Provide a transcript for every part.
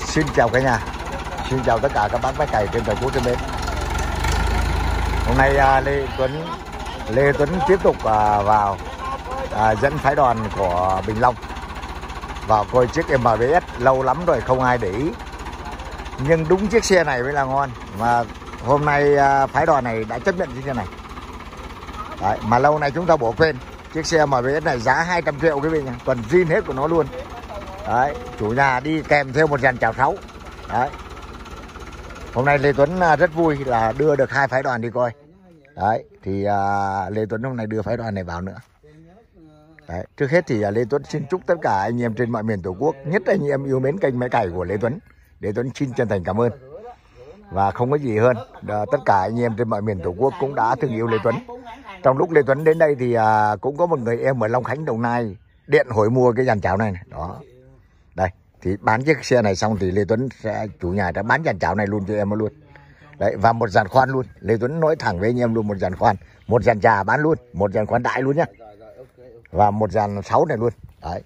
Xin chào cả nhà, xin chào tất cả các bác máy cày trên toàn quốc trên bến. Hôm nay Lê Tuấn tiếp tục vào dẫn phái đoàn của Bình Long vào coi chiếc MBS. Lâu lắm rồi không ai để ý, nhưng đúng chiếc xe này mới là ngon. Mà hôm nay phái đoàn này đã chấp nhận chiếc xe này. Đấy, mà lâu nay chúng ta bỏ quên chiếc xe MBS này giá 200 triệu quý vị nhá, toàn zin hết của nó luôn. Đấy, chủ nhà đi kèm theo một dàn chảo 6. Đấy, hôm nay Lê Tuấn rất vui là đưa được 2 phái đoàn đi coi. Đấy, thì Lê Tuấn hôm nay đưa phái đoàn này vào nữa. Đấy, trước hết thì Lê Tuấn xin chúc tất cả anh em trên mọi miền Tổ quốc, nhất anh em yêu mến kênh máy cày của Lê Tuấn. Lê Tuấn xin chân thành cảm ơn. Và không có gì hơn, tất cả anh em trên mọi miền Tổ quốc cũng đã thương yêu Lê Tuấn. Trong lúc Lê Tuấn đến đây thì cũng có một người em ở Long Khánh, Đồng Nai điện hỏi mua cái dàn chảo này. Đó, đây, thì bán chiếc xe này xong thì Lê Tuấn chủ nhà đã bán dàn chảo này luôn cho em luôn. Đấy, và một dàn khoan luôn. Lê Tuấn nói thẳng với anh em luôn, một dàn khoan, một dàn trà bán luôn, một dàn khoan đại luôn nhá, và một dàn 6 này luôn. Đấy,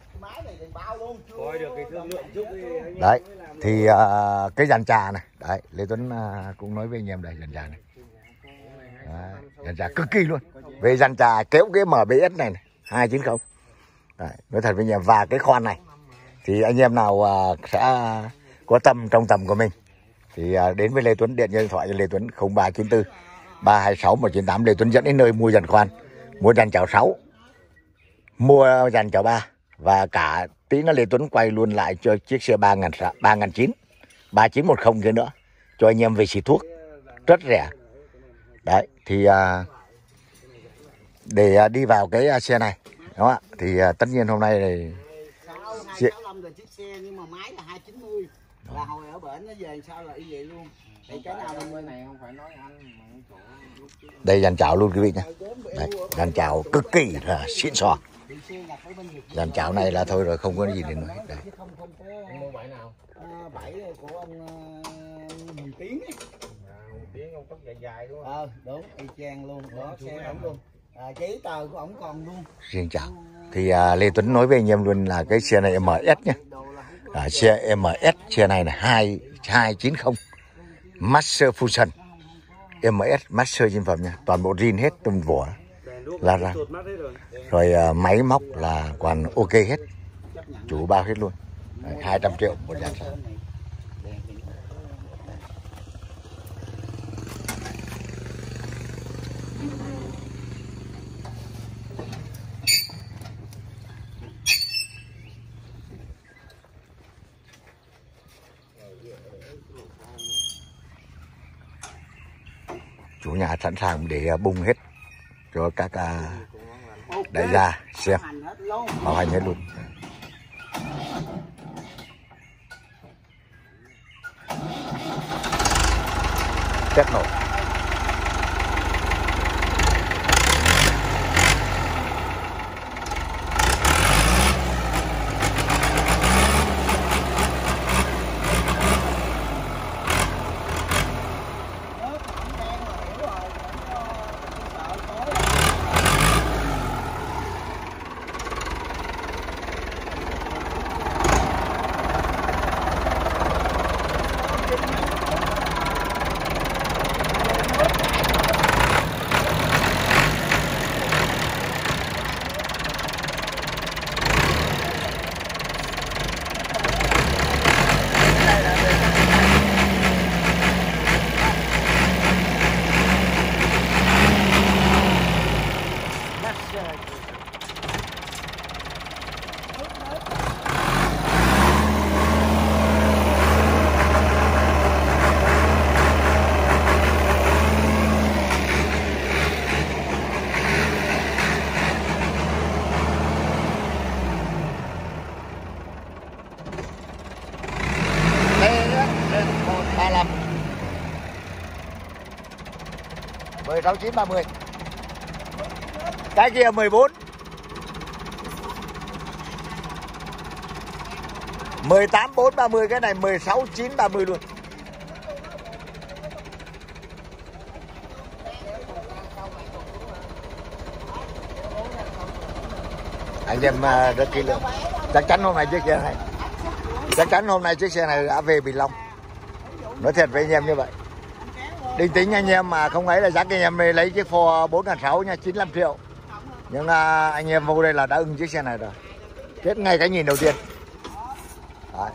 đấy thì cái dàn trà này, đấy Lê Tuấn cũng nói với anh em đây, dàn trà này, đấy, dàn trà cực kỳ luôn. Về dàn trà kéo cái MBS này, 290. Đấy, nói thật với anh em, và cái khoan này thì anh em nào sẽ có tâm trong tầm của mình thì đến với Lê Tuấn, điện điện thoại cho Lê Tuấn 0394 326 198. Lê Tuấn dẫn đến nơi mua dàn khoan, mua dàn chảo 6, mua dàn chảo 3, và cả tí nữa Lê Tuấn quay luôn lại cho chiếc xe 3910 kia nữa cho anh em về xịt thuốc rất rẻ. Đấy, thì để đi vào cái xe này đó, thì tất nhiên hôm nay này chiếc xe nhưng mà máy là 290. Là hồi ở bển nó về sao là y vậy luôn. Thì cái nào bên này không phải nói anh. Đây dàn chảo luôn quý vị nhé. Đấy, dàn chảo cực kỳ là xịn sò. Dàn chảo này là thôi rồi, không có gì để nói. Đây. Mua bãi nào? Bãi của ông Hùng Tiến ấy. Hùng Tiến ông tóc dài dài đúng không? Đúng, y chang luôn. Đó, xe ổng luôn. Giấy tờ của ổng còn luôn. Riêng chảo. Thì Lê Tuấn nói với anh em luôn là cái xe này MS nhé. Xe MS, xe này là 290 Master Fusion MS, Master trên phẩm nha, toàn bộ zin hết, từng vỏ là ra. Rồi máy móc là còn ok hết, chủ bao hết luôn. Đấy, 200 triệu một dàn xe. Chủ nhà sẵn sàng để bung hết cho các đại gia xem, bảo hành hết luôn. Chất nổ. T135 16930. Cái kia 14 18430, cái này 16930 luôn. Anh em rất kỹ lưỡng. Chắc chắn hôm nay chiếc xe này Chắc chắn hôm nay chiếc xe này đã về Bình Long. Nói thật với anh em như vậy. Định tính anh em mà không ấy là chắc anh em lấy chiếc Ford 4.600 nha, 95 triệu. Nhưng anh em vô đây là đã ưng chiếc xe này rồi. Kết ngay cái nhìn đầu tiên. Đấy.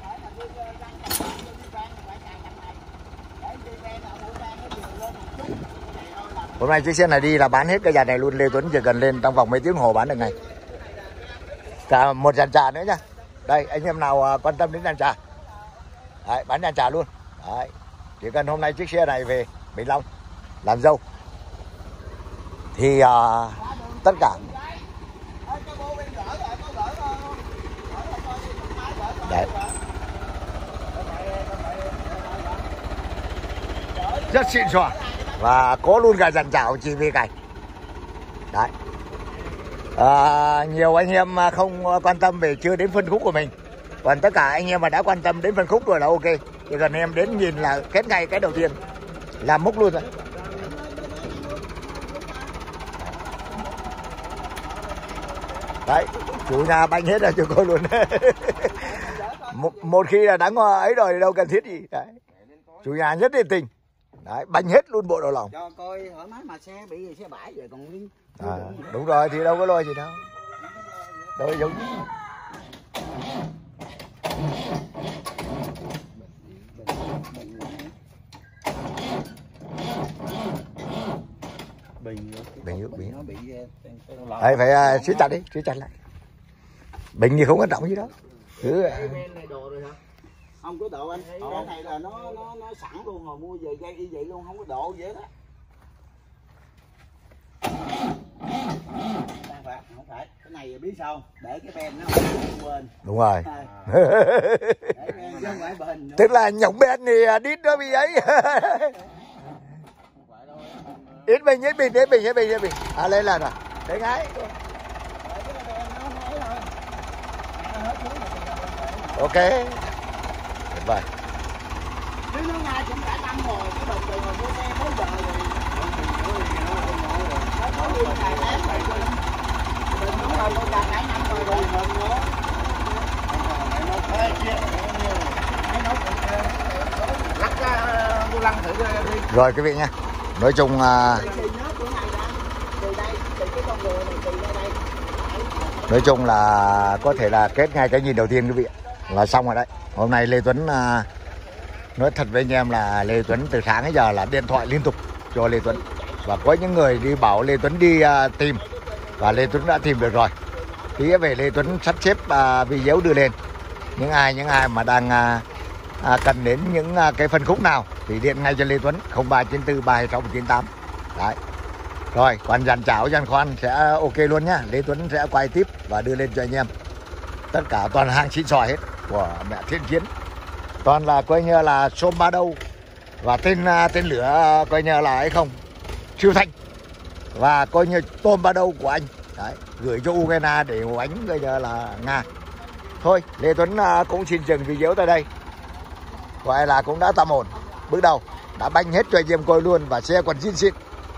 Hôm nay chiếc xe này đi là bán hết cái dàn này luôn. Lê Tuấn chỉ cần lên trong vòng mấy tiếng hồ bán được ngay. Cả một dàn trà nữa nhá. Đây anh em nào quan tâm đến dàn trà. Đấy, bán dàn trà luôn. Đấy. Chỉ cần hôm nay chiếc xe này về Bình Long làm dâu thì tất cả đấy. Rất xịn sò và có luôn cả dàn chảo chỉ vì cày. Đấy. Nhiều anh em không quan tâm về chưa đến phân khúc của mình, còn tất cả anh em mà đã quan tâm đến phân khúc rồi là ok. Chỉ cần em đến nhìn là kết ngay cái đầu tiên làm múc luôn rồi. Đấy, chủ nhà banh hết rồi cho cô luôn. Một khi là đáng ấy rồi thì đâu cần thiết gì. Đấy. Chủ nhà nhất nhiệt tình. Đấy, banh hết luôn bộ đầu lòng. Cho coi thoải mái mà xe bị xe bãi rồi còn liên. Đúng rồi thì đâu có lôi gì đâu. Đâu giống. Bình đấy, phải siết chặt đi, siết chặt lại. Bình thì không quan trọng gì đâu. Cứ không có độ anh. Cái này là nó sẵn luôn rồi, mua về gây y vậy luôn, không có độ gì hết á. Không phải, cái này biết sao? Để cái ben nó không quên. Đúng rồi. Để ben chứ không phải bền. Tức là nhổng ben thì đít nó bị ấy. Ít bình. Lên là rồi. Đấy ngay. Ok. Tuyệt vời. Chứ nó ngay cũng cả năm rồi, cái bình từ hồi mua xe tới giờ rồi. Nó có nguyên ngày lắm rồi. Bình đúng rồi, mua cả năm rồi rồi. Lắc vô lăng thử đi. Rồi quý vị nha. Nói chung là có thể là kết ngay cái nhìn đầu tiên quý vị là xong rồi đấy. Hôm nay Lê Tuấn nói thật với anh em là Lê Tuấn từ sáng đến giờ là điện thoại liên tục cho Lê Tuấn, và có những người đi bảo Lê Tuấn đi tìm, và Lê Tuấn đã tìm được rồi. Tí về Lê Tuấn sắp xếp video đưa lên. Những ai mà đang cần đến những cái phân khúc nào thì điện ngay cho Lê Tuấn 0394 326 198. Đấy. Rồi, còn dàn chảo dàn khoan sẽ ok luôn nhá. Lê Tuấn sẽ quay tiếp và đưa lên cho anh em. Tất cả toàn hàng xịn sò hết của mẹ Thiên Chiến. Toàn là coi như là xôm ba đâu và tên lửa coi như là ấy không, siêu thanh, và coi như tôm ba đâu của anh. Đấy, gửi cho Ukraine để đánh coi như là Nga. Thôi, Lê Tuấn cũng xin dừng video tại đây. Gọi là cũng đã tạm ổn. Bước đầu đã banh hết cho anh em coi luôn, và xe còn zin xịn.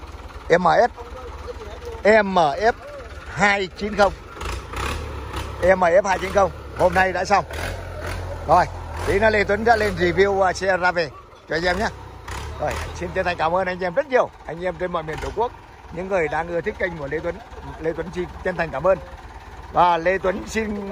MF 290. MF 290 hôm nay đã xong. Rồi, tí nữa Lê Tuấn đã lên review xe ra về cho anh em nhé. Rồi, xin chân thành cảm ơn anh em rất nhiều. Anh em trên mọi miền Tổ quốc, những người đang ưa thích kênh của Lê Tuấn xin chân thành cảm ơn. Và Lê Tuấn xin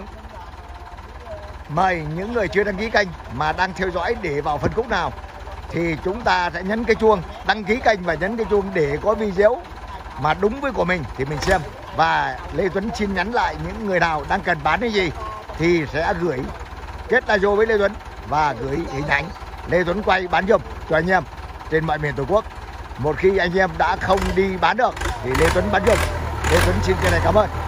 mời những người chưa đăng ký kênh mà đang theo dõi để vào phân khúc nào thì chúng ta sẽ nhấn cái chuông đăng ký kênh và nhấn cái chuông để có video mà đúng với của mình thì mình xem. Và Lê Tuấn xin nhắn lại những người nào đang cần bán cái gì thì sẽ gửi kết radio với Lê Tuấn và gửi hình ảnh Lê Tuấn quay bán giùm cho anh em trên mọi miền Tổ quốc. Một khi anh em đã không đi bán được thì Lê Tuấn bán giùm. Lê Tuấn xin cái này cảm ơn.